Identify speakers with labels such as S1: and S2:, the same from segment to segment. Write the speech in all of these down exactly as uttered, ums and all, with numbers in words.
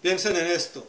S1: Piensen en esto.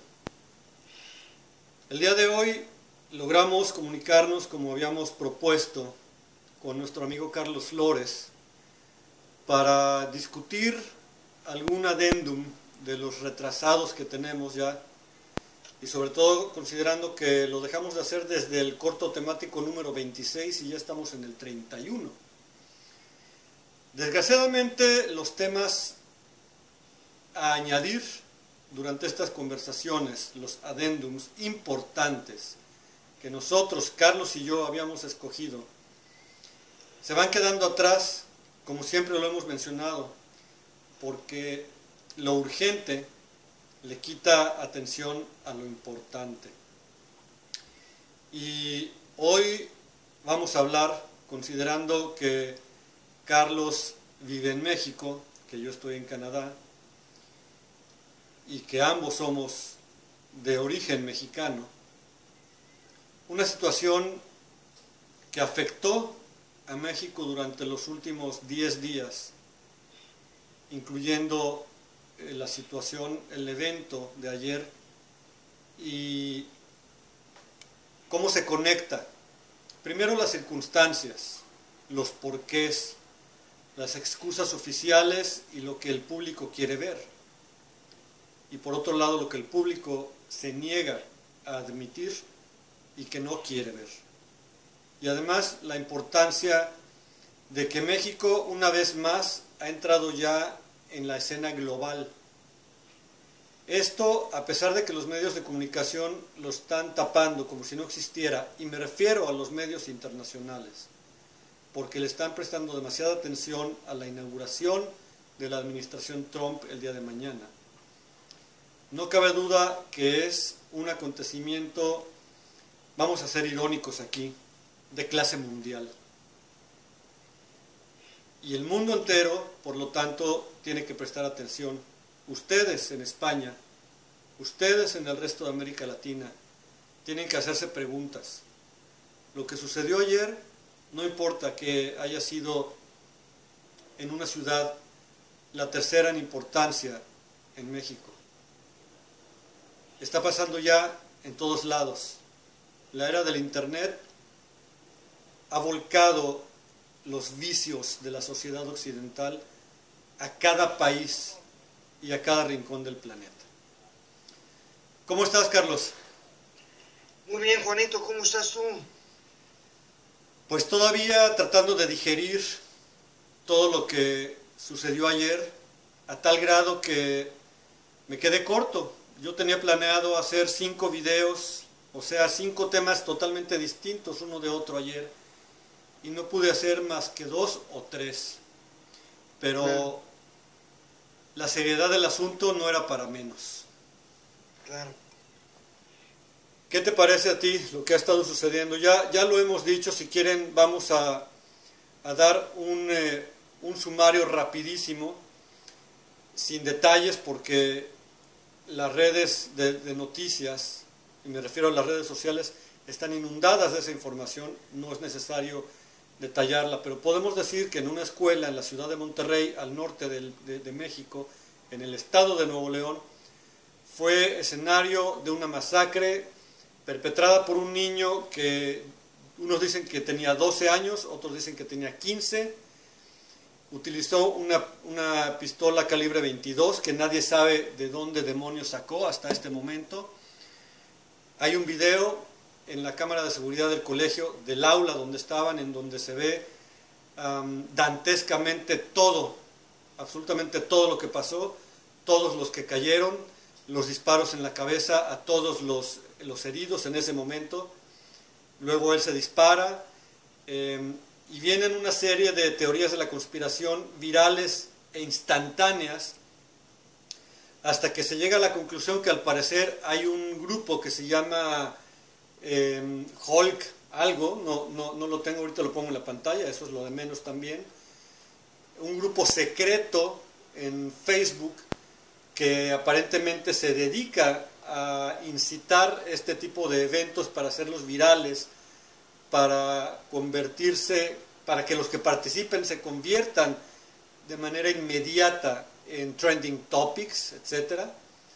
S1: El día de hoy logramos comunicarnos como habíamos propuesto con nuestro amigo Carlos Flores para discutir algún adendum de los retrasados que tenemos ya, y sobre todo considerando que lo dejamos de hacer desde el corto temático número veintiséis y ya estamos en el treinta y uno. Desgraciadamente los temas a añadir durante estas conversaciones, los adendums importantes que nosotros, Carlos y yo, habíamos escogido, se van quedando atrás, como siempre lo hemos mencionado, porque lo urgente le quita atención a lo importante. Y hoy vamos a hablar, considerando que Carlos vive en México, que yo estoy en Canadá, y que ambos somos de origen mexicano, una situación que afectó a México durante los últimos diez días, incluyendo eh, la situación, el evento de ayer, y cómo se conecta. Primero las circunstancias, los porqués, las excusas oficiales y lo que el público quiere ver. Y por otro lado, lo que el público se niega a admitir y que no quiere ver. Y además, la importancia de que México, una vez más, ha entrado ya en la escena global. Esto, a pesar de que los medios de comunicación lo están tapando como si no existiera, y me refiero a los medios internacionales, porque le están prestando demasiada atención a la inauguración de la administración Trump el día de mañana. No cabe duda que es un acontecimiento, vamos a ser irónicos aquí, de clase mundial. Y el mundo entero, por lo tanto, tiene que prestar atención. Ustedes en España, ustedes en el resto de América Latina, tienen que hacerse preguntas. Lo que sucedió ayer, no importa que haya sido en una ciudad la tercera en importancia en México. Está pasando ya en todos lados. La era del Internet ha volcado los vicios de la sociedad occidental a cada país y a cada rincón del planeta. ¿Cómo estás, Carlos?
S2: Muy bien, Juanito, ¿cómo estás tú?
S1: Pues todavía tratando de digerir todo lo que sucedió ayer, a tal grado que me quedé corto. Yo tenía planeado hacer cinco videos, o sea, cinco temas totalmente distintos uno de otro ayer, y no pude hacer más que dos o tres. Pero claro, la seriedad del asunto no era para menos.
S2: Claro.
S1: ¿Qué te parece a ti lo que ha estado sucediendo? Ya, ya lo hemos dicho, si quieren vamos a, a dar un, eh, un sumario rapidísimo, sin detalles, porque las redes de, de noticias, y me refiero a las redes sociales, están inundadas de esa información, no es necesario detallarla, pero podemos decir que en una escuela en la ciudad de Monterrey, al norte del, de, de México, en el estado de Nuevo León, fue escenario de una masacre perpetrada por un niño que unos dicen que tenía doce años, otros dicen que tenía quince. Utilizó una, una pistola calibre veintidós que nadie sabe de dónde demonios sacó hasta este momento. Hay un video en la cámara de seguridad del colegio, del aula donde estaban, en donde se ve um, dantescamente todo, absolutamente todo lo que pasó, todos los que cayeron, los disparos en la cabeza a todos los, los heridos en ese momento. Luego él se dispara, eh, y vienen una serie de teorías de la conspiración virales e instantáneas, hasta que se llega a la conclusión que al parecer hay un grupo que se llama eh, Hulk algo, no, no, no lo tengo ahorita, lo pongo en la pantalla, eso es lo de menos también, un grupo secreto en Facebook que aparentemente se dedica a incitar este tipo de eventos para hacerlos virales, para convertirse, para que los que participen se conviertan de manera inmediata en trending topics, etcétera.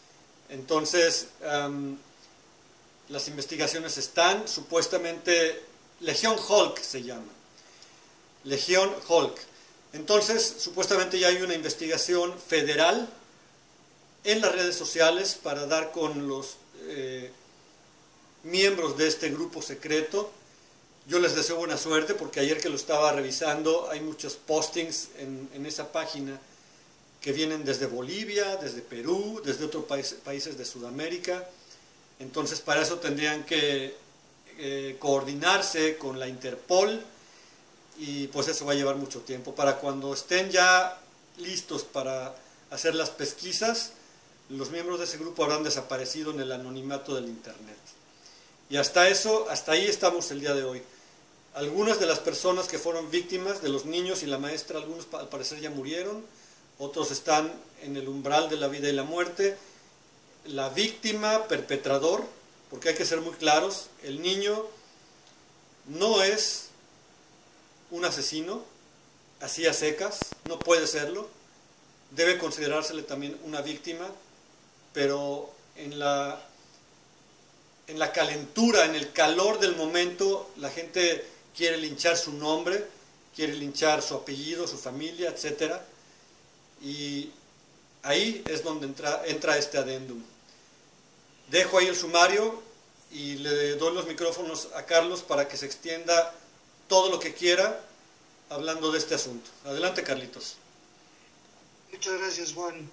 S1: Entonces, um, las investigaciones están, supuestamente, Legión Hulk se llama. Legión Hulk. Entonces, supuestamente ya hay una investigación federal en las redes sociales para dar con los eh, miembros de este grupo secreto. Yo les deseo buena suerte porque ayer que lo estaba revisando hay muchos postings en, en esa página que vienen desde Bolivia, desde Perú, desde otros país, países de Sudamérica. Entonces para eso tendrían que eh, coordinarse con la Interpol y pues eso va a llevar mucho tiempo. Para cuando estén ya listos para hacer las pesquisas, los miembros de ese grupo habrán desaparecido en el anonimato del Internet. Y hasta eso, hasta ahí estamos el día de hoy. Algunas de las personas que fueron víctimas, de los niños y la maestra, algunos al parecer ya murieron, otros están en el umbral de la vida y la muerte. La víctima, perpetrador, porque hay que ser muy claros, el niño no es un asesino, así a secas, no puede serlo, debe considerársele también una víctima, pero en la, en la calentura, en el calor del momento, la gente quiere linchar su nombre, quiere linchar su apellido, su familia, etcétera. Y ahí es donde entra, entra este adendum. Dejo ahí el sumario y le doy los micrófonos a Carlos para que se extienda todo lo que quiera hablando de este asunto. Adelante, Carlitos.
S2: Muchas gracias, Juan.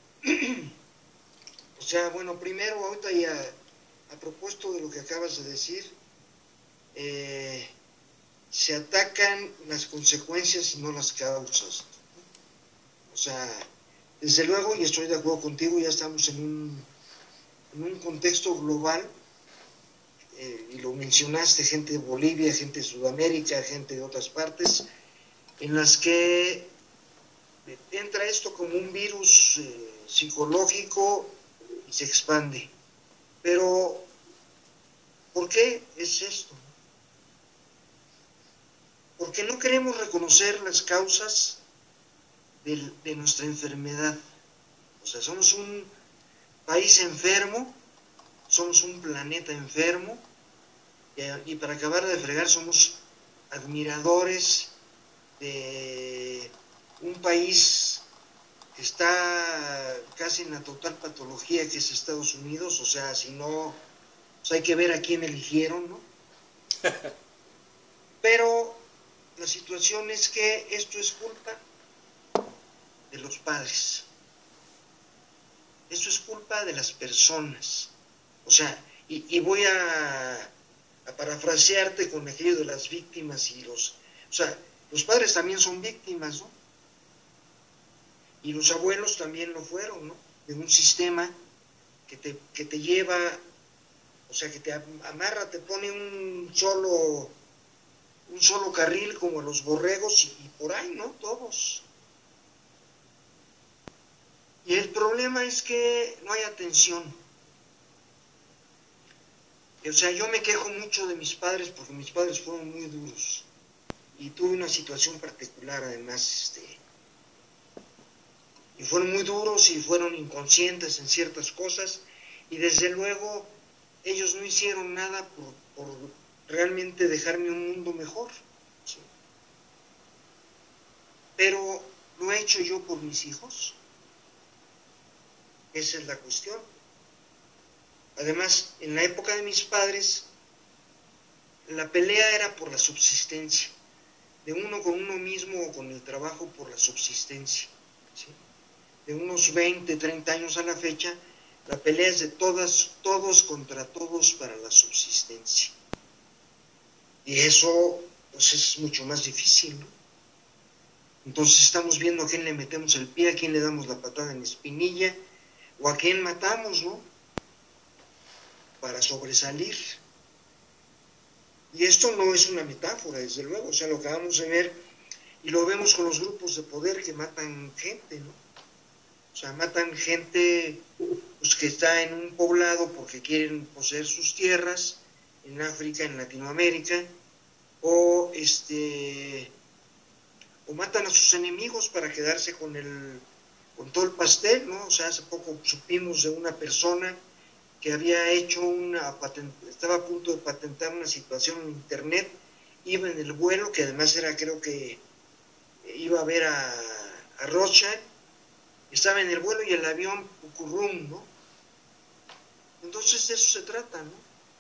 S2: O sea, bueno, primero, ahorita ya, a propósito de lo que acabas de decir, eh, se atacan las consecuencias y no las causas. O sea, desde luego, y estoy de acuerdo contigo, ya estamos en un, en un contexto global, eh, y lo mencionaste, gente de Bolivia, gente de Sudamérica, gente de otras partes, en las que entra esto como un virus eh, psicológico y se expande. Pero, ¿por qué es esto? Porque no queremos reconocer las causas de, de nuestra enfermedad. O sea, somos un país enfermo, somos un planeta enfermo, y, y para acabar de fregar somos admiradores de un país que está casi en la total patología que es Estados Unidos. O sea, si no, pues hay que ver a quién eligieron, ¿no? Pero la situación es que esto es culpa de los padres. Esto es culpa de las personas. O sea, y, y voy a, a parafrasearte con aquello de las víctimas y los... O sea, los padres también son víctimas, ¿no? Y los abuelos también lo fueron, ¿no? De un sistema que te, que te lleva, o sea, que te amarra, te pone un solo, un solo carril como a los borregos y, y por ahí, ¿no? Todos. Y el problema es que no hay atención. O sea, yo me quejo mucho de mis padres porque mis padres fueron muy duros. Y tuve una situación particular, además, este, y fueron muy duros y fueron inconscientes en ciertas cosas, y desde luego ellos no hicieron nada por, por realmente dejarme un mundo mejor, ¿sí? Pero ¿lo he hecho yo por mis hijos? Esa es la cuestión. Además, en la época de mis padres, la pelea era por la subsistencia, de uno con uno mismo o con el trabajo por la subsistencia, ¿sí? De unos veinte, treinta años a la fecha, la pelea es de todas, todos contra todos para la subsistencia. Y eso, pues, es mucho más difícil, ¿no? Entonces estamos viendo a quién le metemos el pie, a quién le damos la patada en la espinilla, o a quién matamos, ¿no? Para sobresalir. Y esto no es una metáfora, desde luego, o sea, lo acabamos de ver y lo vemos con los grupos de poder que matan gente, ¿no? O sea, matan gente, pues, que está en un poblado porque quieren poseer sus tierras, en África, en Latinoamérica, o este, o matan a sus enemigos para quedarse con el, con todo el pastel, ¿no? O sea, hace poco supimos de una persona que había hecho una patente, estaba a punto de patentar una situación en internet, iba en el vuelo, que además era, creo que iba a ver a, a Rothschild, estaba en el vuelo y el avión ocurrum, ¿no? Entonces de eso se trata, ¿no?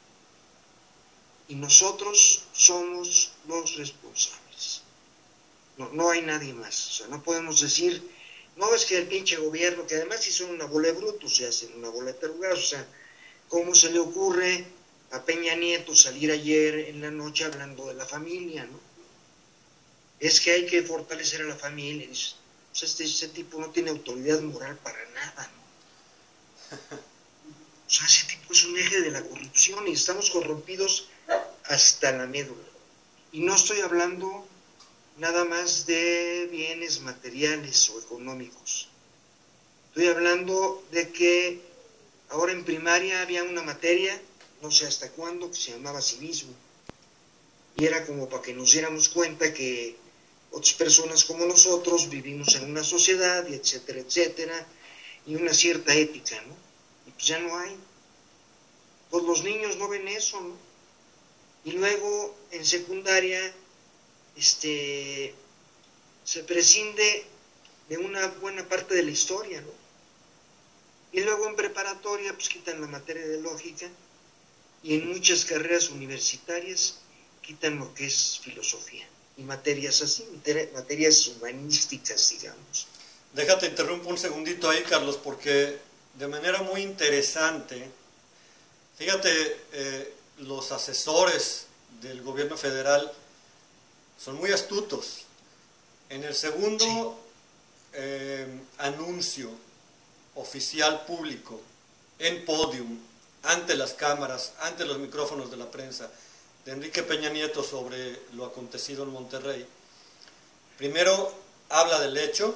S2: Y nosotros somos los responsables. No, no hay nadie más. O sea, no podemos decir, no es que el pinche gobierno, que además si son una bola de brutos, se hacen una bola de tarugados, o sea, ¿cómo se le ocurre a Peña Nieto salir ayer en la noche hablando de la familia, ¿no? Es que hay que fortalecer a la familia. Dice, pues este, ese tipo no tiene autoridad moral para nada, ¿no? O sea, ese tipo es un eje de la corrupción y estamos corrompidos hasta la médula. Y no estoy hablando nada más de bienes materiales o económicos. Estoy hablando de que ahora en primaria había una materia, no sé hasta cuándo, que se llamaba civismo. Y era como para que nos diéramos cuenta que otras personas como nosotros vivimos en una sociedad, y etcétera, etcétera, y una cierta ética, ¿no? Y pues ya no hay. Pues los niños no ven eso, ¿no? Y luego en secundaria este, se prescinde de una buena parte de la historia, ¿no? Y luego en preparatoria pues quitan la materia de lógica y en muchas carreras universitarias quitan lo que es filosofía y materias así, materias humanísticas, digamos.
S1: Déjate interrumpo un segundito ahí, Carlos, porque de manera muy interesante, fíjate, eh, los asesores del gobierno federal son muy astutos. En el segundo sí. eh, anuncio oficial público, en podium, ante las cámaras, ante los micrófonos de la prensa, de Enrique Peña Nieto sobre lo acontecido en Monterrey, primero habla del hecho,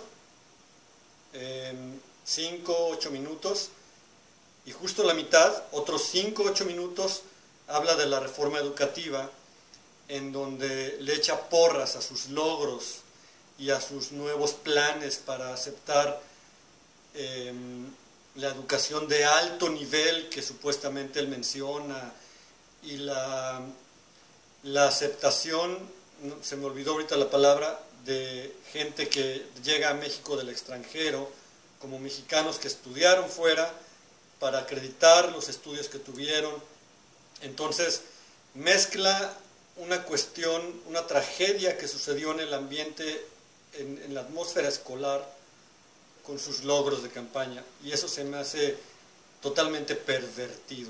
S1: en cinco, ocho minutos, y justo la mitad, otros cinco, ocho minutos, habla de la reforma educativa, en donde le echa porras a sus logros y a sus nuevos planes para aceptar eh, la educación de alto nivel que supuestamente él menciona, y la, la aceptación, se me olvidó ahorita la palabra, de gente que llega a México del extranjero, como mexicanos que estudiaron fuera, para acreditar los estudios que tuvieron. Entonces mezcla una cuestión, una tragedia que sucedió en el ambiente, en, en la atmósfera escolar, con sus logros de campaña, y eso se me hace totalmente pervertido.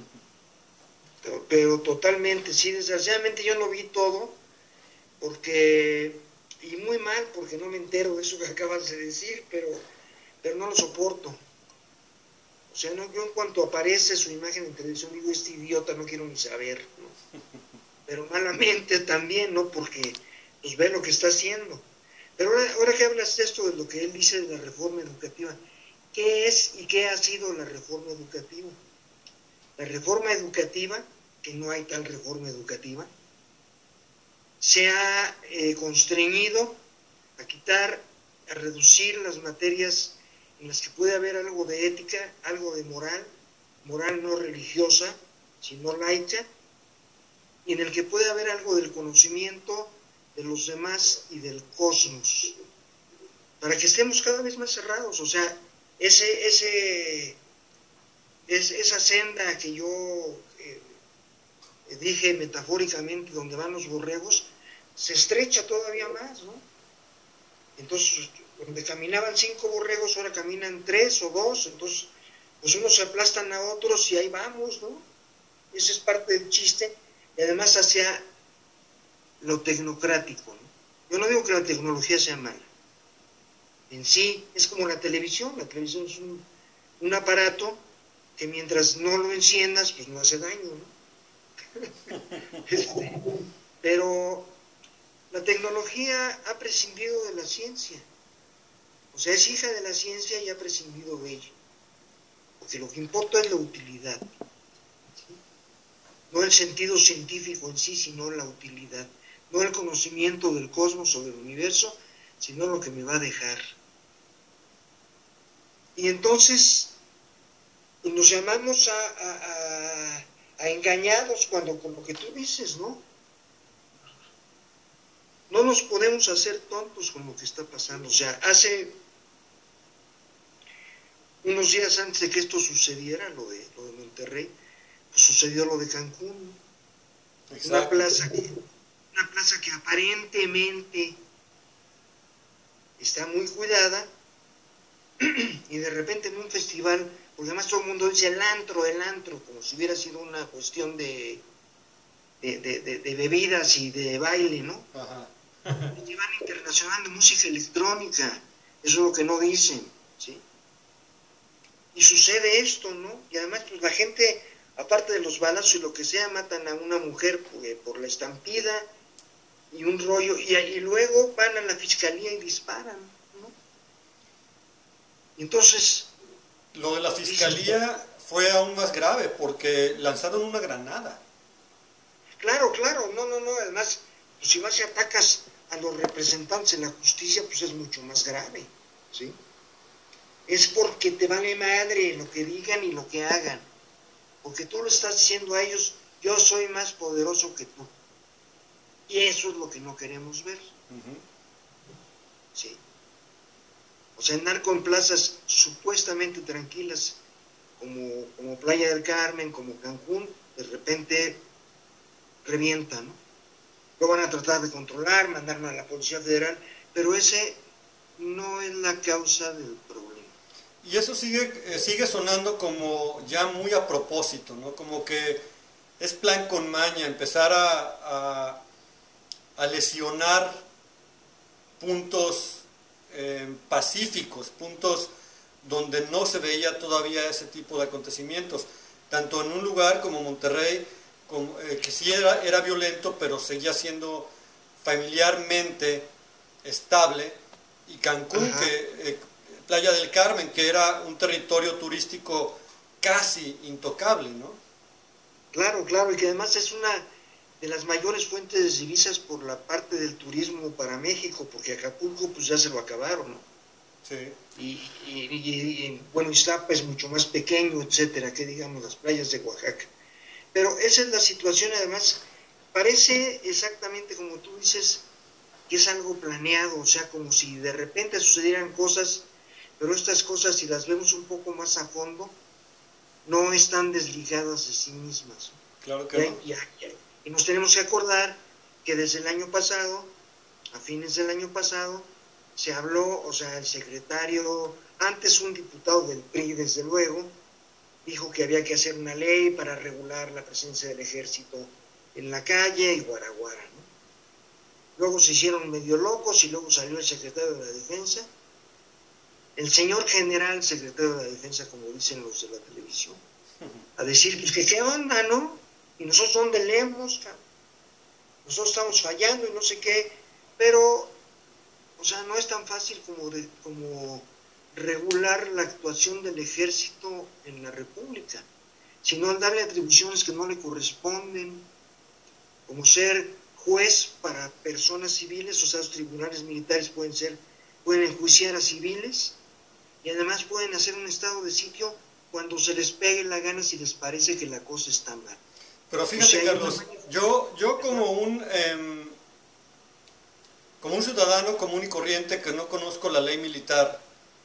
S2: Pero, pero totalmente, sí, desgraciadamente yo no vi todo, porque, y muy mal, porque no me entero de eso que acabas de decir, pero, pero no lo soporto. O sea, no, yo en cuanto aparece su imagen en televisión digo, este idiota no quiero ni saber, ¿no? Pero malamente también, ¿no? Porque pues ve lo que está haciendo. Pero ahora, ahora que hablas de esto, de lo que él dice de la reforma educativa, ¿qué es y qué ha sido la reforma educativa? La reforma educativa, que no hay tal reforma educativa, se ha eh, constreñido a quitar, a reducir las materias en las que puede haber algo de ética, algo de moral, moral no religiosa, sino laica, y en el que puede haber algo del conocimiento de los demás y del cosmos, para que estemos cada vez más cerrados. O sea, ese, ese, es, esa senda que yo eh, dije metafóricamente, donde van los borregos, se estrecha todavía más, ¿no? Entonces, donde caminaban cinco borregos, ahora caminan tres o dos, entonces, pues unos se aplastan a otros y ahí vamos, ¿no? Ese es parte del chiste, y además hacia lo tecnocrático, ¿no? Yo no digo que la tecnología sea mala. En sí, es como la televisión. La televisión es un, un aparato que mientras no lo enciendas, pues no hace daño, ¿no? este, pero la tecnología ha prescindido de la ciencia. O sea, es hija de la ciencia y ha prescindido de ella. Porque lo que importa es la utilidad, ¿sí? No el sentido científico en sí, sino la utilidad. No el conocimiento del cosmos o del universo, sino lo que me va a dejar. Y entonces y nos llamamos a, a, a, a engañados cuando con lo que tú dices, ¿no? No nos podemos hacer tontos con lo que está pasando. O sea, hace unos días antes de que esto sucediera, lo de, lo de Monterrey, pues sucedió lo de Cancún. Exacto. Una plaza que, una plaza que aparentemente está muy cuidada, y de repente en un festival, porque además todo el mundo dice el antro, el antro, como si hubiera sido una cuestión de, de, de, de, de bebidas y de baile, ¿no?
S1: Ajá.
S2: El Festival Internacional de Música Electrónica, eso es lo que no dicen, ¿sí? Y sucede esto, ¿no? Y además pues la gente, aparte de los balazos y lo que sea, matan a una mujer por, por la estampida y un rollo, y, y luego van a la fiscalía y disparan, ¿no? Y entonces...
S1: Lo de la fiscalía fue aún más grave porque lanzaron una granada.
S2: Claro, claro, no, no, no, además, pues si vas y atacas a los representantes de la justicia, pues es mucho más grave, ¿sí? Es porque te vale madre lo que digan y lo que hagan, porque tú le estás diciendo a ellos, yo soy más poderoso que tú, y eso es lo que no queremos ver, uh-huh. ¿Sí? O sea, andar con plazas supuestamente tranquilas, como, como Playa del Carmen, como Cancún, de repente revienta, ¿no? Lo van a tratar de controlar, mandarme a la Policía Federal, pero ese no es la causa del problema.
S1: Y eso sigue, eh, sigue sonando como ya muy a propósito, ¿no? Como que es plan con maña empezar a, a, a lesionar puntos eh, pacíficos, puntos donde no se veía todavía ese tipo de acontecimientos, tanto en un lugar como Monterrey, como, eh, que sí era, era violento, pero seguía siendo familiarmente estable, y Cancún, Ajá. que eh, Playa del Carmen, que era un territorio turístico casi intocable, ¿no?
S2: Claro, claro, y que además es una de las mayores fuentes de divisas por la parte del turismo para México, porque Acapulco pues ya se lo acabaron, ¿no?
S1: Sí.
S2: Y, y, y, y bueno, Iztapa es mucho más pequeño, etcétera, que digamos las playas de Oaxaca. Pero esa es la situación, además, parece exactamente como tú dices, que es algo planeado, o sea, como si de repente sucedieran cosas, pero estas cosas, si las vemos un poco más a fondo, no están desligadas de sí mismas.
S1: Claro que
S2: y,
S1: no.
S2: Y, y, y nos tenemos que acordar que desde el año pasado, a fines del año pasado, se habló, o sea, el secretario, antes un diputado del P R I, desde luego, dijo que había que hacer una ley para regular la presencia del ejército en la calle y guaraguara, ¿no? Luego se hicieron medio locos y luego salió el secretario de la Defensa, el señor general secretario de la Defensa, como dicen los de la televisión, a decir, pues que qué onda, ¿no? Y nosotros dónde leemos, cabrón? Nosotros estamos fallando y no sé qué, pero, o sea, no es tan fácil como, de, como regular la actuación del ejército en la República, sino darle atribuciones que no le corresponden, como ser juez para personas civiles, o sea, los tribunales militares pueden ser, pueden enjuiciar a civiles, y además pueden hacer un estado de sitio cuando se les pegue la gana si les parece que la cosa está mal.
S1: Pero fíjate, o sea, Carlos, una... yo, yo como un eh, como un ciudadano común y corriente que no conozco la ley militar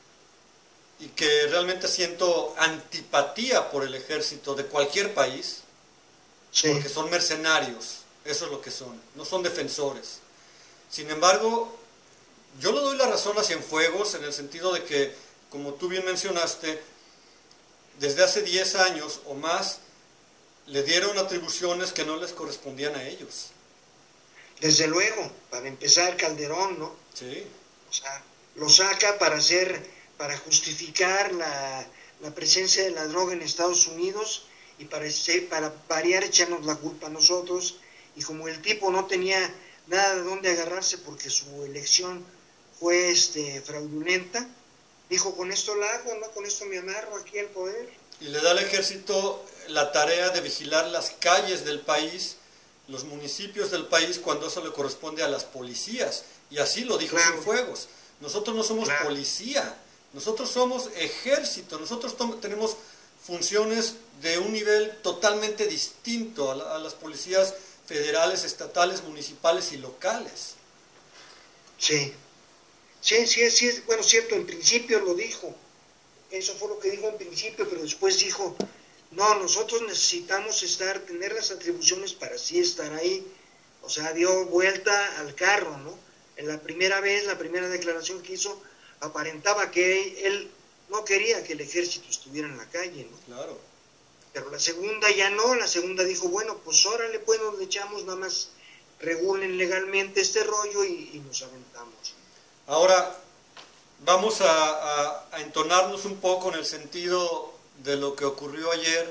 S1: y que realmente siento antipatía por el ejército de cualquier país, sí. Porque son mercenarios, eso es lo que son, no son defensores. Sin embargo, yo le doy la razón a Cienfuegos en el sentido de que, como tú bien mencionaste, desde hace diez años o más le dieron atribuciones que no les correspondían a ellos.
S2: Desde luego, para empezar Calderón, ¿no?
S1: Sí.
S2: O sea, lo saca para hacer, para justificar la, la presencia de la droga en Estados Unidos y para, para variar echarnos la culpa a nosotros, y como el tipo no tenía nada de dónde agarrarse porque su elección fue este, fraudulenta, dijo, con esto la hago, ¿no? Con esto me amarro aquí al poder.
S1: Y le da al ejército la tarea de vigilar las calles del país, los municipios del país, cuando eso le corresponde a las policías. Y así lo dijo claro. Cienfuegos. Nosotros no somos claro. policía, Nosotros somos ejército, nosotros tenemos funciones de un nivel totalmente distinto a, la, a las policías federales, estatales, municipales y locales.
S2: Sí, sí, sí, sí, es bueno, cierto, en principio lo dijo, eso fue lo que dijo en principio, pero después dijo, no, nosotros necesitamos estar, tener las atribuciones para sí estar ahí, o sea, dio vuelta al carro, ¿no? En la primera vez, la primera declaración que hizo, aparentaba que él no quería que el ejército estuviera en la calle, ¿no?
S1: Claro.
S2: Pero la segunda ya no, la segunda dijo, bueno, pues órale, pues nos le echamos, nada más regulen legalmente este rollo y, y nos aventamos.
S1: Ahora, vamos a, a, a entonarnos un poco en el sentido de lo que ocurrió ayer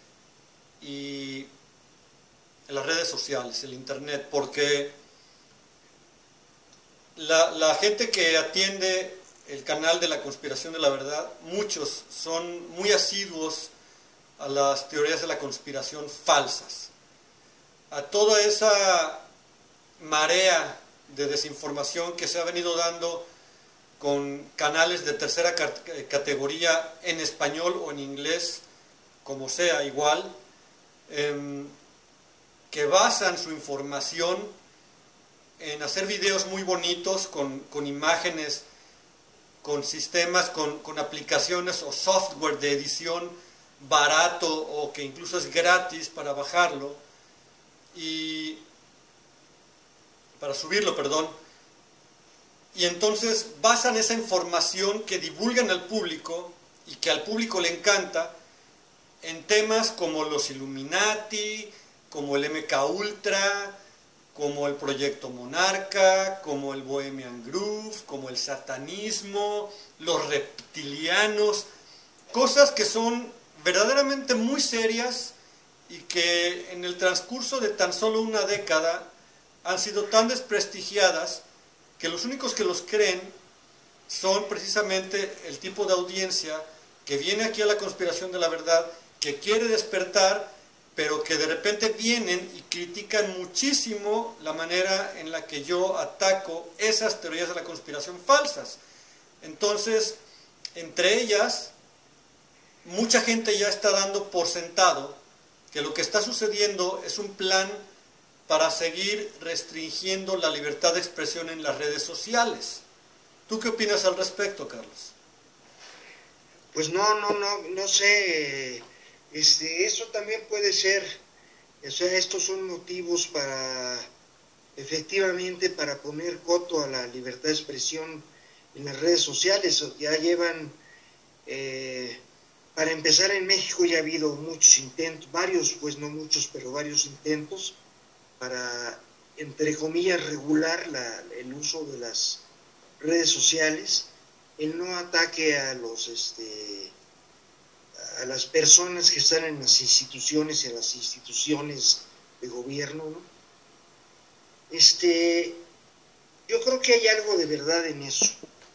S1: y en las redes sociales, el internet, porque la, la gente que atiende el canal de la conspiración de la verdad, muchos son muy asiduos a las teorías de la conspiración falsas, a toda esa marea de desinformación que se ha venido dando con canales de tercera categoría en español o en inglés, como sea, igual, eh, que basan su información en hacer videos muy bonitos con, con imágenes, con sistemas, con, con aplicaciones o software de edición barato o que incluso es gratis para bajarlo y para subirlo, perdón. Y entonces basan esa información que divulgan al público y que al público le encanta en temas como los Illuminati, como el M K Ultra, como el Proyecto Monarca, como el Bohemian Groove, como el satanismo, los reptilianos, cosas que son verdaderamente muy serias y que en el transcurso de tan solo una década han sido tan desprestigiadas que los únicos que los creen son precisamente el tipo de audiencia que viene aquí a la conspiración de la verdad, que quiere despertar, pero que de repente vienen y critican muchísimo la manera en la que yo ataco esas teorías de la conspiración falsas. Entonces, entre ellas, mucha gente ya está dando por sentado que lo que está sucediendo es un plan para seguir restringiendo la libertad de expresión en las redes sociales. ¿Tú qué opinas al respecto, Carlos?
S2: Pues no, no, no, no sé, este, eso también puede ser, o sea, estos son motivos para, efectivamente, para poner coto a la libertad de expresión en las redes sociales. Ya llevan, eh, para empezar, en México ya ha habido muchos intentos, varios, pues no muchos, pero varios intentos, para, entre comillas, regular la, el uso de las redes sociales, el no ataque a los este a las personas que están en las instituciones y en las instituciones de gobierno, ¿no? Este, yo creo que hay algo de verdad en eso,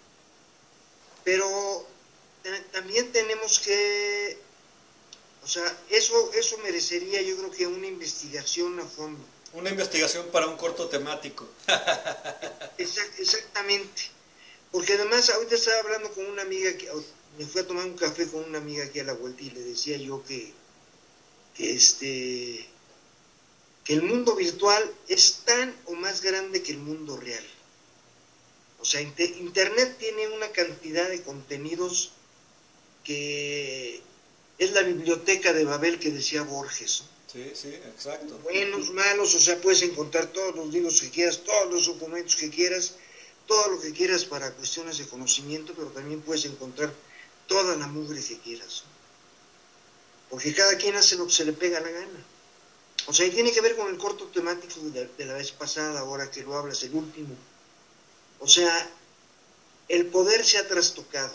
S2: pero también tenemos que, o sea, eso eso merecería, yo creo que una investigación a fondo.
S1: Una investigación para un corto temático.
S2: Exact, exactamente. Porque además ahorita estaba hablando con una amiga, que me fui a tomar un café con una amiga aquí a la vuelta y le decía yo que, que, este, que el mundo virtual es tan o más grande que el mundo real. O sea, Internet tiene una cantidad de contenidos que es la biblioteca de Babel que decía Borges, ¿no?
S1: Sí, sí, exacto.
S2: Buenos, malos, o sea, puedes encontrar todos los libros que quieras, todos los documentos que quieras, todo lo que quieras para cuestiones de conocimiento, pero también puedes encontrar toda la mugre que quieras. Porque cada quien hace lo que se le pega la gana. O sea, y tiene que ver con el corto temático de la, de la vez pasada, ahora que lo hablas, el último. O sea, el poder se ha trastocado.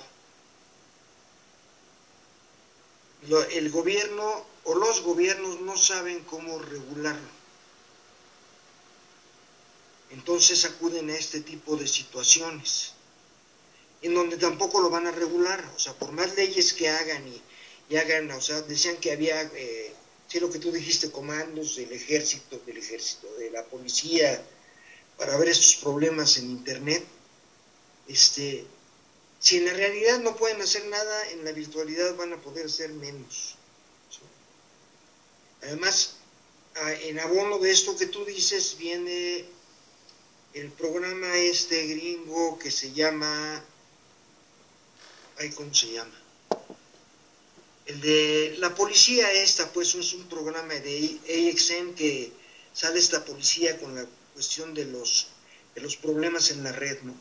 S2: Lo, el gobierno o los gobiernos no saben cómo regularlo. Entonces acuden a este tipo de situaciones, en donde tampoco lo van a regular. O sea, por más leyes que hagan y, y hagan, o sea, decían que había, eh, sí, lo que tú dijiste, comandos del ejército, del ejército, de la policía, para ver estos problemas en Internet. Este, si en la realidad no pueden hacer nada, en la virtualidad van a poder hacer menos. ¿Sí? Además, en abono de esto que tú dices, viene el programa este gringo que se llama, ay, ¿cómo se llama? El de la policía esta, pues es un programa de A X M que sale esta policía con la cuestión de los, de los problemas en la red, ¿no?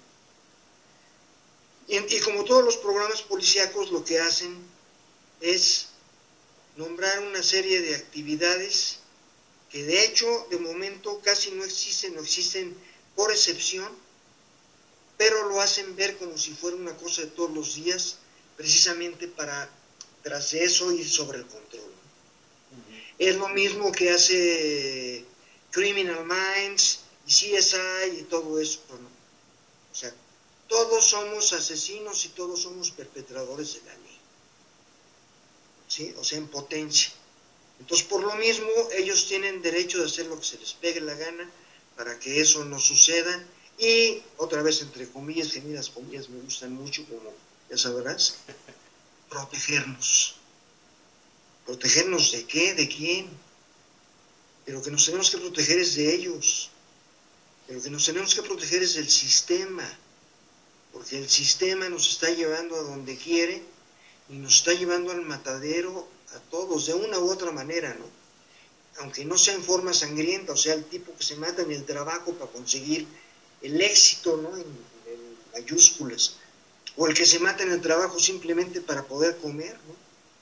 S2: Y, y como todos los programas policíacos, lo que hacen es nombrar una serie de actividades que de hecho de momento casi no existen, no existen por excepción, pero lo hacen ver como si fuera una cosa de todos los días, precisamente para tras eso ir sobre el control. Uh-huh. Es lo mismo que hace Criminal Minds y C S I y todo eso, ¿no? O sea, todos somos asesinos y todos somos perpetradores de la ley, ¿sí? O sea, en potencia. Entonces, por lo mismo, ellos tienen derecho de hacer lo que se les pegue la gana para que eso no suceda. Y, otra vez, entre comillas, que ni las comillas me gustan mucho, como ya sabrás, protegernos. ¿Protegernos de qué? ¿De quién? De lo que nos tenemos que proteger es de ellos. De lo que nos tenemos que proteger es del sistema. Porque el sistema nos está llevando a donde quiere y nos está llevando al matadero a todos, de una u otra manera, ¿no? Aunque no sea en forma sangrienta, o sea, el tipo que se mata en el trabajo para conseguir el éxito, ¿no? En, en mayúsculas. O el que se mata en el trabajo simplemente para poder comer, ¿no?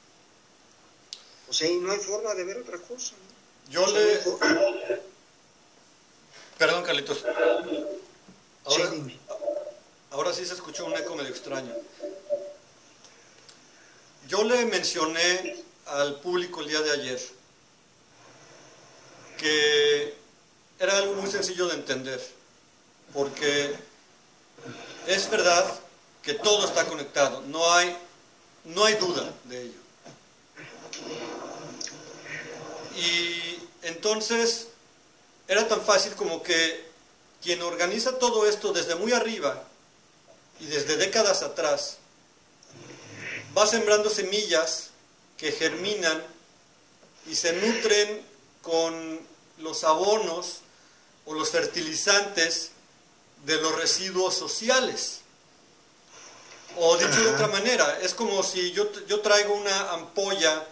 S2: O sea, y no hay forma de ver otra cosa, ¿no?
S1: Yo
S2: o sea,
S1: le...
S2: No hay...
S1: Perdón, Carlitos. Ahora,
S2: sí, dime.
S1: Ahora sí se escuchó un eco medio extraño. Yo le mencioné al público el día de ayer que era algo muy sencillo de entender, porque es verdad que todo está conectado, no hay, no hay duda de ello. Y entonces era tan fácil como que quien organiza todo esto desde muy arriba y desde décadas atrás va sembrando semillas que germinan y se nutren con los abonos o los fertilizantes de los residuos sociales. O dicho Ajá. de otra manera, es como si yo, yo traigo una ampolla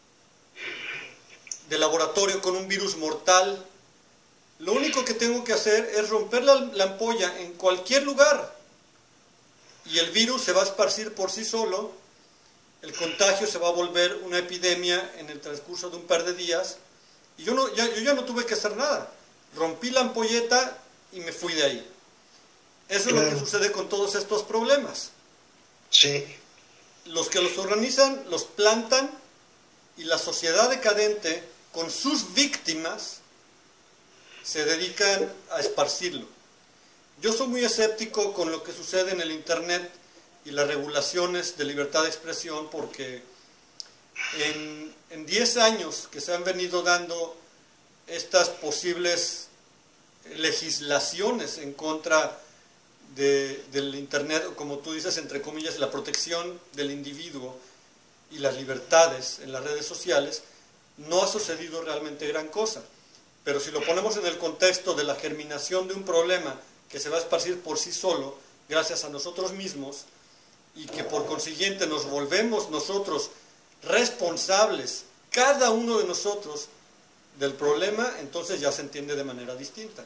S1: de laboratorio con un virus mortal. Lo único que tengo que hacer es romper la, la ampolla en cualquier lugar y el virus se va a esparcir por sí solo. El contagio se va a volver una epidemia en el transcurso de un par de días y yo, no, ya, yo ya no tuve que hacer nada. Rompí la ampolleta y me fui de ahí. Eso claro. es lo que sucede con todos estos problemas.
S2: Sí.
S1: Los que los organizan los plantan y la sociedad decadente con sus víctimas se dedican a esparcirlo. Yo soy muy escéptico con lo que sucede en el Internet y las regulaciones de libertad de expresión, porque en, en diez años que se han venido dando estas posibles legislaciones en contra de, del Internet, o como tú dices, entre comillas, la protección del individuo y las libertades en las redes sociales, no ha sucedido realmente gran cosa. Pero si lo ponemos en el contexto de la germinación de un problema que se va a esparcir por sí solo, gracias a nosotros mismos, y que por consiguiente nos volvemos nosotros responsables, cada uno de nosotros, del problema, entonces ya se entiende de manera distinta.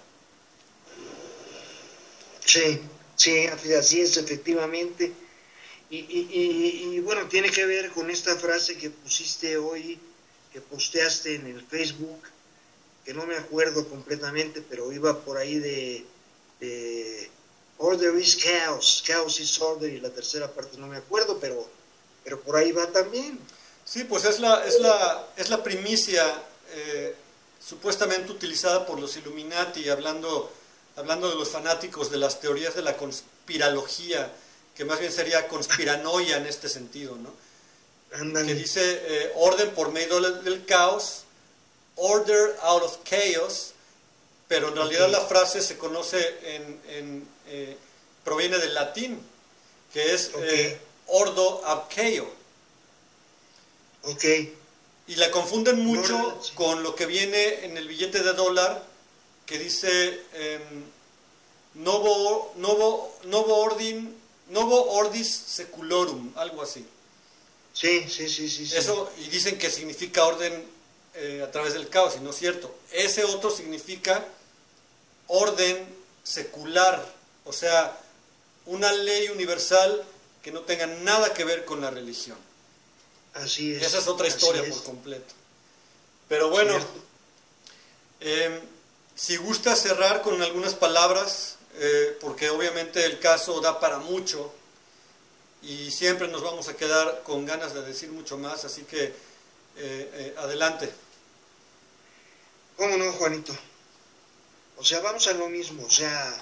S2: Sí, sí, así es efectivamente. Y, y, y, y bueno, tiene que ver con esta frase que pusiste hoy, que posteaste en el Facebook, que no me acuerdo completamente, pero iba por ahí de, de order is chaos, chaos is order, y la tercera parte no me acuerdo, pero, pero por ahí va también.
S1: Sí, pues es la, es la, es la primicia eh, supuestamente utilizada por los Illuminati, hablando, hablando de los fanáticos de las teorías de la conspirología, que más bien sería conspiranoia en este sentido, ¿no?
S2: Ándale.
S1: Que dice eh, orden por medio del, del caos, order out of chaos, pero en realidad okay. la frase se conoce en, en eh, proviene del latín que es
S2: Ok.
S1: eh, Ordo ab Cheo.
S2: Ok.
S1: Y la confunden mucho
S2: No, sí.
S1: con lo que viene en el billete de dólar, que dice eh, Novo, Novo, Novo, Ordin, Novo Ordis Seculorum, algo así.
S2: Sí, sí, sí, sí. sí.
S1: Eso, y dicen que significa orden eh, a través del caos, y no es cierto. Ese otro significa orden secular, o sea, una ley universal que no tenga nada que ver con la religión.
S2: Así es.
S1: Esa es otra historia
S2: así es.
S1: por completo. Pero bueno,
S2: Cierto.
S1: eh, si gusta cerrar con algunas palabras, eh, porque obviamente el caso da para mucho y siempre nos vamos a quedar con ganas de decir mucho más, así que eh, eh, adelante.
S2: ¿Cómo no, Juanito? O sea, vamos a lo mismo, o sea,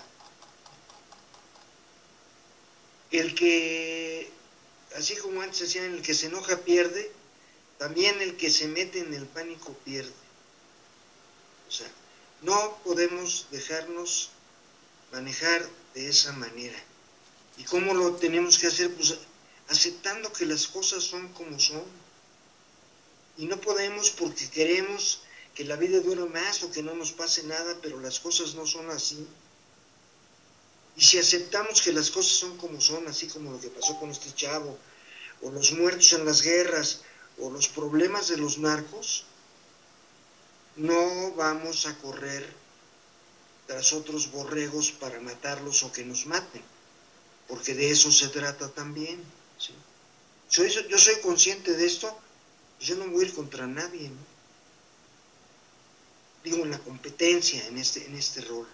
S2: el que, así como antes decían, el que se enoja pierde, también el que se mete en el pánico pierde. O sea, no podemos dejarnos manejar de esa manera. ¿Y cómo lo tenemos que hacer? Pues aceptando que las cosas son como son. Y no podemos porque queremos que la vida dure más o que no nos pase nada, pero las cosas no son así. Y si aceptamos que las cosas son como son, así como lo que pasó con este chavo, o los muertos en las guerras, o los problemas de los narcos, no vamos a correr tras otros borregos para matarlos o que nos maten, porque de eso se trata también, ¿sí? Yo, yo soy consciente de esto, yo no voy a ir contra nadie, ¿no? Digo, en la competencia, en este, en este rol.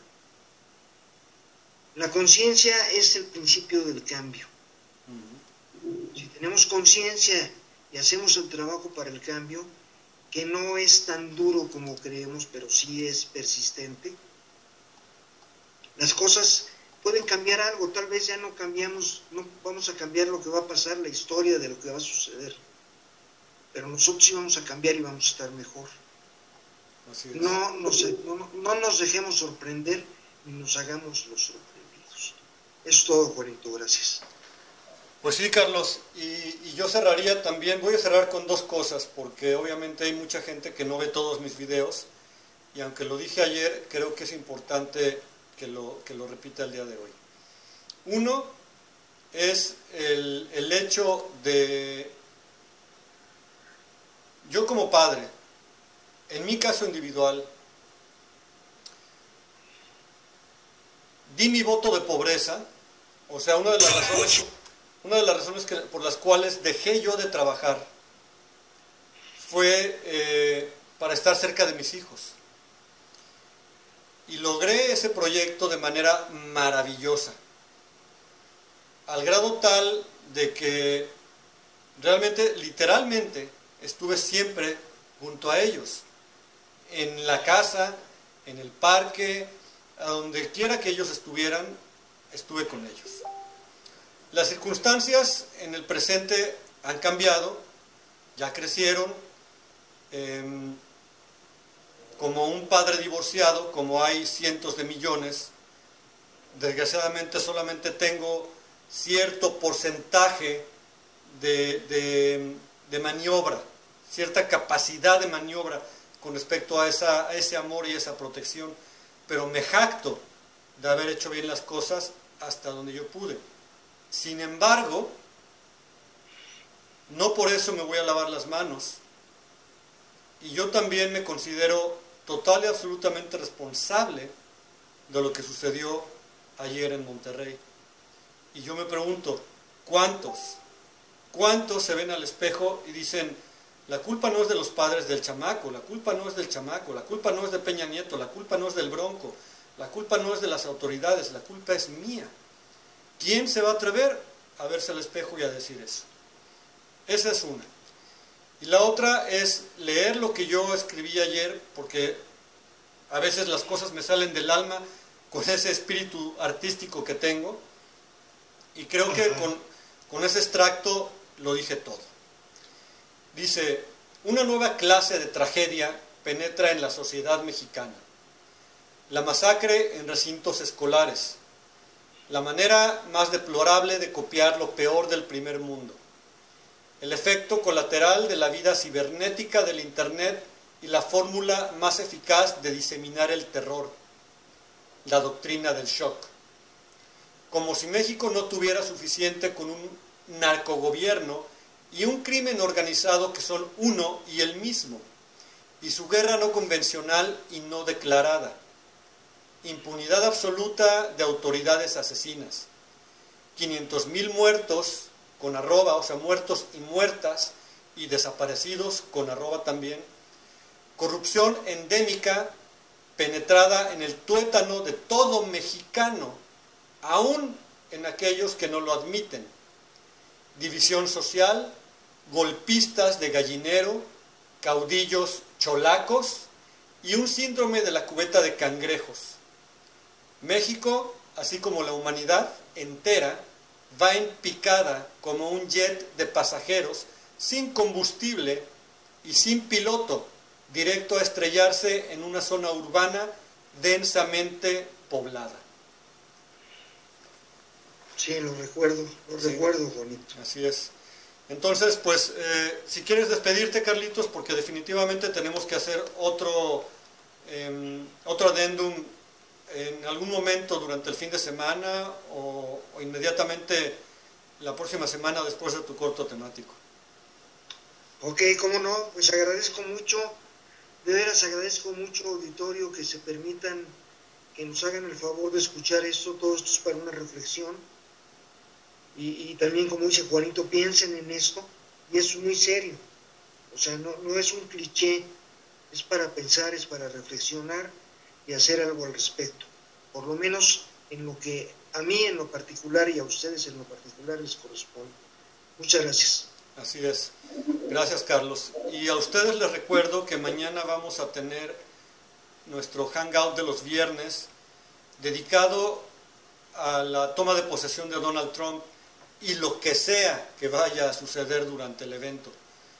S2: La conciencia es el principio del cambio. Uh-huh. Si tenemos conciencia y hacemos el trabajo para el cambio, que no es tan duro como creemos, pero sí es persistente, las cosas pueden cambiar algo. Tal vez ya no cambiamos, no vamos a cambiar lo que va a pasar, la historia de lo que va a suceder, pero nosotros sí vamos a cambiar y vamos a estar mejor. Así es. No, nos, no, no nos dejemos sorprender ni nos hagamos los sorprendidos. Eso es todo, Juanito, gracias.
S1: Pues sí, Carlos, y, y yo cerraría también, voy a cerrar con dos cosas, porque obviamente hay mucha gente que no ve todos mis videos, y aunque lo dije ayer, creo que es importante que lo, que lo repita el día de hoy. Uno es el, el hecho de, yo como padre, en mi caso individual, di mi voto de pobreza, o sea, una de las razones... Una de las razones que, por las cuales dejé yo de trabajar fue eh, para estar cerca de mis hijos. Y logré ese proyecto de manera maravillosa, al grado tal de que realmente, literalmente, estuve siempre junto a ellos, en la casa, en el parque, a donde quiera que ellos estuvieran, estuve con ellos. Las circunstancias en el presente han cambiado, ya crecieron. Eh, como un padre divorciado, como hay cientos de millones, desgraciadamente solamente tengo cierto porcentaje de, de, de maniobra, cierta capacidad de maniobra con respecto a, esa, a ese amor y esa protección, pero me jacto de haber hecho bien las cosas hasta donde yo pude. Sin embargo, no por eso me voy a lavar las manos. Y yo también me considero total y absolutamente responsable de lo que sucedió ayer en Monterrey. Y yo me pregunto, ¿cuántos? ¿Cuántos se ven al espejo y dicen, la culpa no es de los padres del chamaco, la culpa no es del chamaco, la culpa no es de Peña Nieto, la culpa no es del Bronco, la culpa no es de las autoridades, la culpa es mía? ¿Quién se va a atrever a verse al espejo y a decir eso? Esa es una. Y la otra es leer lo que yo escribí ayer, porque a veces las cosas me salen del alma con ese espíritu artístico que tengo, y creo que con, con ese extracto lo dije todo. Dice, una nueva clase de tragedia penetra en la sociedad mexicana. La masacre en recintos escolares, la manera más deplorable de copiar lo peor del primer mundo, el efecto colateral de la vida cibernética del Internet y la fórmula más eficaz de diseminar el terror, la doctrina del shock. Como si México no tuviera suficiente con un narcogobierno y un crimen organizado que son uno y el mismo, y su guerra no convencional y no declarada, impunidad absoluta de autoridades asesinas, quinientos mil muertos con arroba, o sea, muertos y muertas, y desaparecidos con arroba también, corrupción endémica penetrada en el tuétano de todo mexicano, aún en aquellos que no lo admiten, división social, golpistas de gallinero, caudillos cholacos y un síndrome de la cubeta de cangrejos. México, así como la humanidad entera, va en picada como un jet de pasajeros sin combustible y sin piloto, directo a estrellarse en una zona urbana densamente poblada.
S2: Sí, lo recuerdo, lo sí. recuerdo, Juanito.
S1: Así es. Entonces, pues, eh, si quieres despedirte, Carlitos, porque definitivamente tenemos que hacer otro, eh, otro adendum en algún momento durante el fin de semana o, o inmediatamente la próxima semana después de tu corto temático.
S2: Ok, cómo no, pues agradezco mucho, de veras agradezco mucho, auditorio, que se permitan, que nos hagan el favor de escuchar esto, todo esto es para una reflexión. Y, y también, como dice Juanito, piensen en esto, y es muy serio, o sea, no, no es un cliché, es para pensar, es para reflexionar y hacer algo al respecto, por lo menos en lo que a mí en lo particular y a ustedes en lo particular les corresponde. Muchas gracias.
S1: Así es, gracias Carlos, y a ustedes les recuerdo que mañana vamos a tener nuestro hangout de los viernes dedicado a la toma de posesión de Donald Trump y lo que sea que vaya a suceder durante el evento.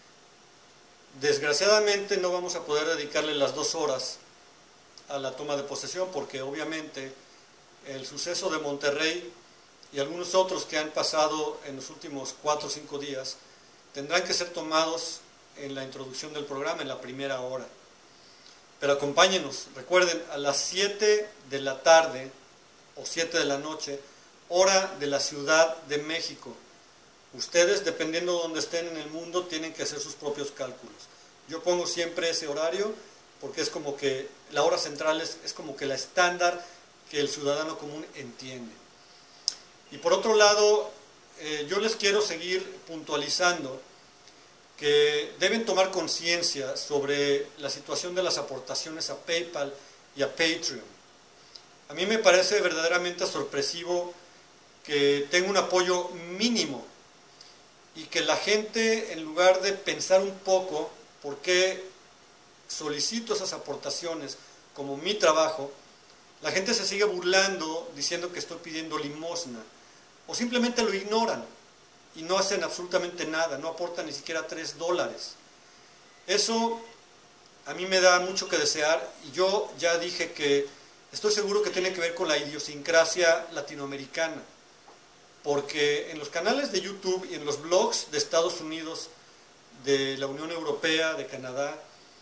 S1: Desgraciadamente no vamos a poder dedicarle las dos horas a la toma de posesión porque obviamente el suceso de Monterrey y algunos otros que han pasado en los últimos cuatro o cinco días tendrán que ser tomados en la introducción del programa, en la primera hora. Pero acompáñenos, recuerden, a las siete de la tarde o siete de la noche, hora de la Ciudad de México. Ustedes, dependiendo de donde estén en el mundo, tienen que hacer sus propios cálculos. Yo pongo siempre ese horario porque es como que la hora central es, es como que la estándar que el ciudadano común entiende. Y por otro lado, eh, yo les quiero seguir puntualizando que deben tomar conciencia sobre la situación de las aportaciones a PayPal y a Patreon. A mí me parece verdaderamente sorpresivo que tenga un apoyo mínimo y que la gente, en lugar de pensar un poco por qué solicito esas aportaciones como mi trabajo, la gente se sigue burlando diciendo que estoy pidiendo limosna o simplemente lo ignoran y no hacen absolutamente nada, no aportan ni siquiera tres dólares. Eso a mí me da mucho que desear y yo ya dije que estoy seguro que tiene que ver con la idiosincrasia latinoamericana, porque en los canales de YouTube y en los blogs de Estados Unidos, de la Unión Europea, de Canadá,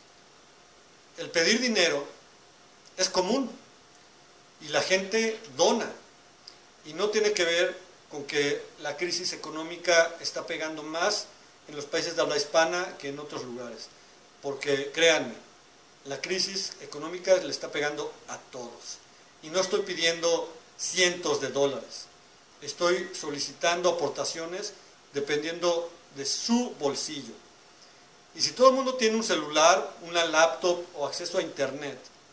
S1: el pedir dinero es común y la gente dona y no tiene que ver con que la crisis económica está pegando más en los países de habla hispana que en otros lugares, porque créanme, la crisis económica le está pegando a todos y no estoy pidiendo cientos de dólares, estoy solicitando aportaciones dependiendo de su bolsillo. Y si todo el mundo tiene un celular, una laptop o acceso a internet,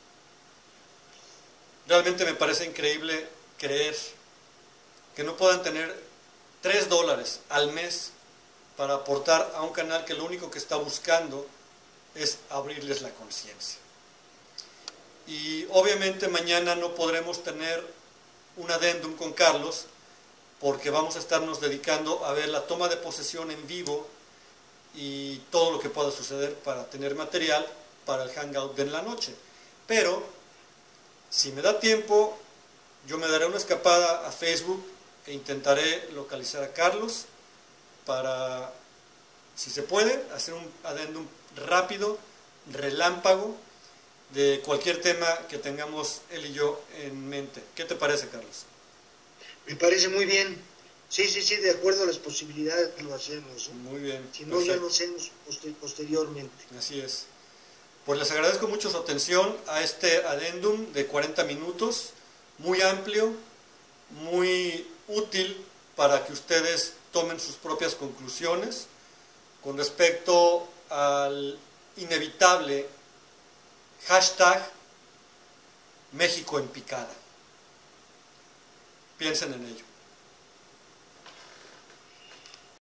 S1: realmente me parece increíble creer que no puedan tener tres dólares al mes para aportar a un canal que lo único que está buscando es abrirles la conciencia. Y obviamente mañana no podremos tener un adendum con Carlos porque vamos a estarnos dedicando a ver la toma de posesión en vivo y todo lo que pueda suceder para tener material para el hangout de la noche. Pero si me da tiempo, yo me daré una escapada a Facebook e intentaré localizar a Carlos para, si se puede, hacer un adendum rápido, relámpago, de cualquier tema que tengamos él y yo en mente. ¿Qué te parece, Carlos?
S2: Me parece muy bien. Sí, sí, sí, de acuerdo a las posibilidades lo hacemos, ¿no?
S1: Muy bien.
S2: Si no, ya lo hacemos poster posteriormente.
S1: Así es. Pues les agradezco mucho su atención a este adendum de cuarenta minutos, muy amplio, muy útil para que ustedes tomen sus propias conclusiones con respecto al inevitable hashtag México en picada. Piensen en ello.